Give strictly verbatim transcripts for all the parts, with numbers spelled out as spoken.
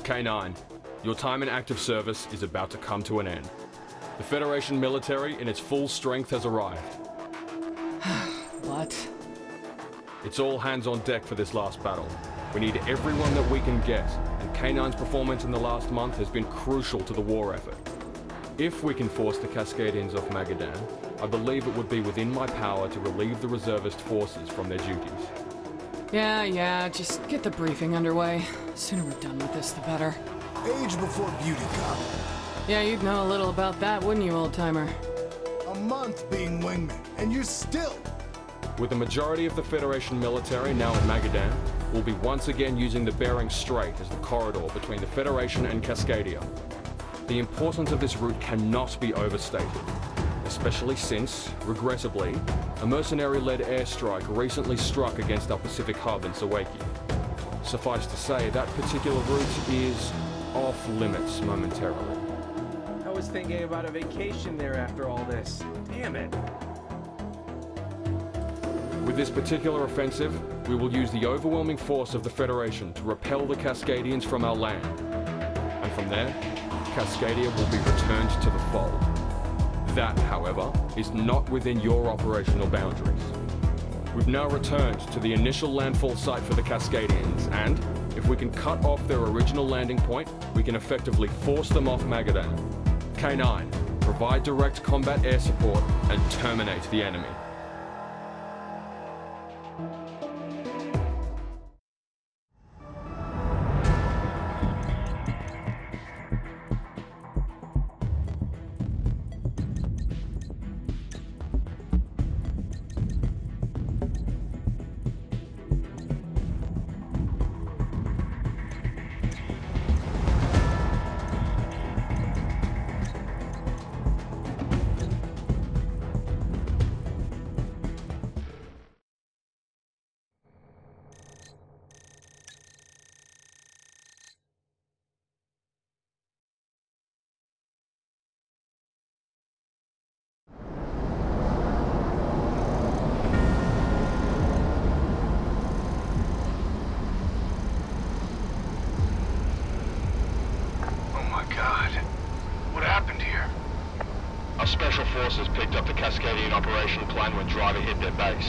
K nine, your time in active service is about to come to an end. The Federation military in its full strength has arrived. What? It's all hands on deck for this last battle. We need everyone that we can get, and K nine's performance in the last month has been crucial to the war effort. If we can force the Cascadians off Magadan, I believe it would be within my power to relieve the reservist forces from their duties. Yeah, yeah, just get the briefing underway. The sooner we're done with this, the better. Age before beauty, Cop. Yeah, you'd know a little about that, wouldn't you, old-timer? A month being wingman, and you're still... With the majority of the Federation military now at Magadan, we'll be once again using the Bering Strait as the corridor between the Federation and Cascadia. The importance of this route cannot be overstated, especially since, regrettably, a mercenary-led airstrike recently struck against our Pacific hub in Sawaki. Suffice to say, that particular route is off-limits momentarily. I was thinking about a vacation there after all this. Damn it. With this particular offensive, we will use the overwhelming force of the Federation to repel the Cascadians from our land. And from there, Cascadia will be returned to the fold. That, however, is not within your operational boundaries. We've now returned to the initial landfall site for the Cascadians, and if we can cut off their original landing point, we can effectively force them off Magadan. K nine, provide direct combat air support and terminate the enemy. Special forces picked up the Cascadian operation plan when Driver hit their base.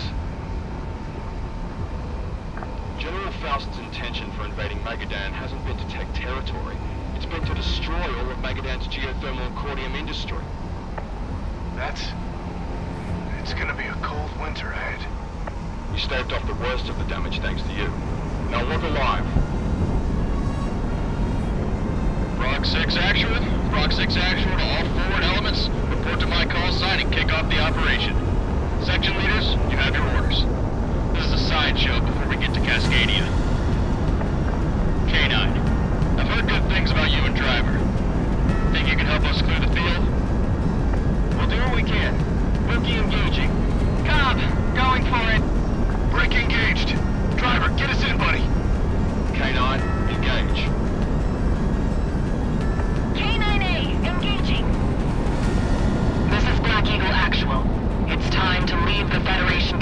General Faust's intention for invading Magadan hasn't been to take territory. It's been to destroy all of Magadan's geothermal and cordium industry. That's... it's gonna be a cold winter ahead. We staved off the worst of the damage thanks to you. Now look alive. Frog six actual. Frog six actual to all forward elements. Report to my call sign and kick off the operation. Section leaders, you have your orders. This is a sideshow before we get to Cascadia. K nine, I've heard good things about you and Driver. Think you can help us clear the field? We'll do what we can. Rookie engaging. Cobb, going for it. Break engaged. Driver, get us in, buddy. K nine, engage. K nine A, engaging. This is Black Eagle Actual. It's time to leave the Federation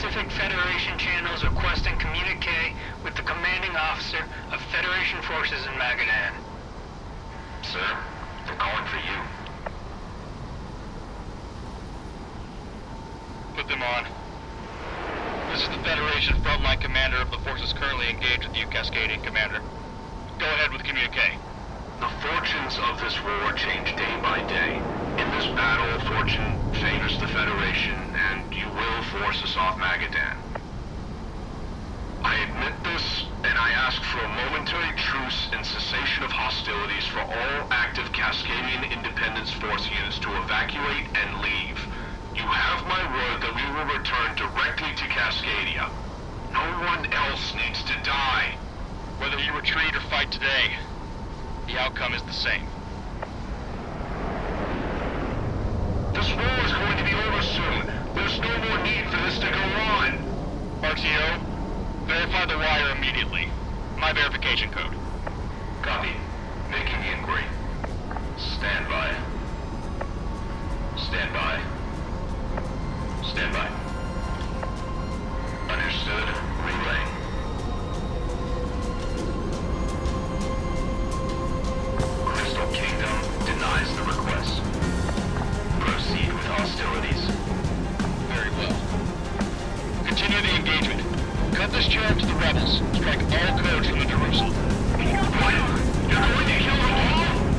Pacific Federation channels requesting communique with the commanding officer of Federation forces in Magadan. Sir, they're calling for you. Put them on. This is the Federation frontline commander of the forces currently engaged with you, Cascadian Commander. Go ahead with communique. The fortunes of this war change day by day. In this battle, fortune favors the Federation, and you will force us off Magadan. I admit this, and I ask for a momentary truce and cessation of hostilities for all active Cascadian Independence Force units to evacuate and leave. You have my word that we will return directly to Cascadia. No one else needs to die. Whether you retreat or fight today, the outcome is the same. This war is going to be over soon. There's no more need for this to go on. R T O, verify the wire immediately. My verification code. Copy. Making the inquiry. Stand by. Stand by. Stand by. Understood. Relay. Crystal Kingdom denies the request. Proceed with hostilities. Very well. Continue the engagement. Cut this channel to the rebels. Strike all codes from the Jerusalem. What? You're going to kill them all?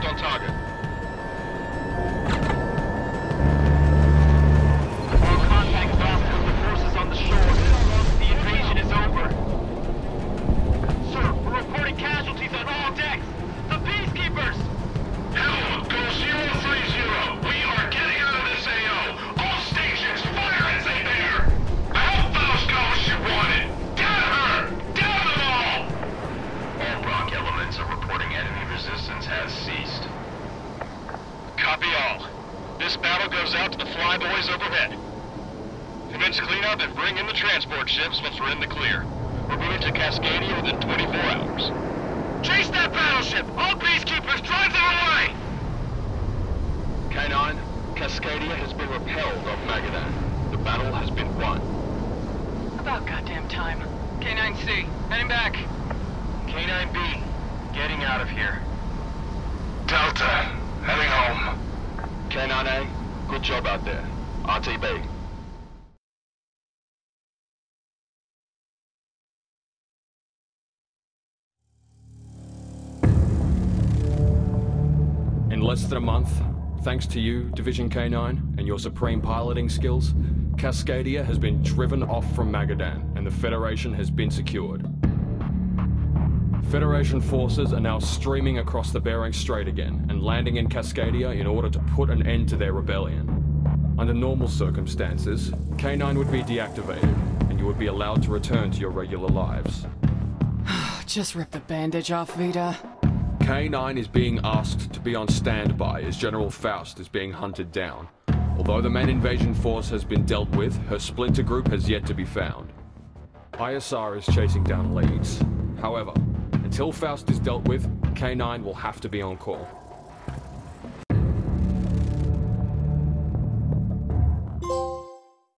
Contact on target. All contact lost with the forces on the shore. The invasion is over. Sir, we're reporting casualties on all decks. The Peacekeepers! Helm, go zero three zero. We are getting out of this A O. All stations, fire as they bear. I hope Faust got what she wanted. Down her! Down them all! All rock elements are reporting enemy resistance has ceased. Copy all. This battle goes out to the flyboys overhead. Commence cleanup and bring in the transport ships once we're in the clear. We're moving to Cascadia within twenty-four hours. Chase that battleship! All Peacekeepers, drive them away! K nine, Cascadia has been repelled off Magadan. The battle has been won. About goddamn time. K nine C, heading back. K nine B, getting out of here. Delta, heading home. K nine A, good job out there. R T B. In less than a month, thanks to you, Division K nine, and your supreme piloting skills, Cascadia has been driven off from Magadan, and the Federation has been secured. Federation forces are now streaming across the Bering Strait again, and landing in Cascadia in order to put an end to their rebellion. Under normal circumstances, K nine would be deactivated, and you would be allowed to return to your regular lives. Just rip the bandage off, Vita. K nine is being asked to be on standby as General Faust is being hunted down. Although the main invasion force has been dealt with, her splinter group has yet to be found. I S R is chasing down leads. However, until Faust is dealt with, K nine will have to be on call.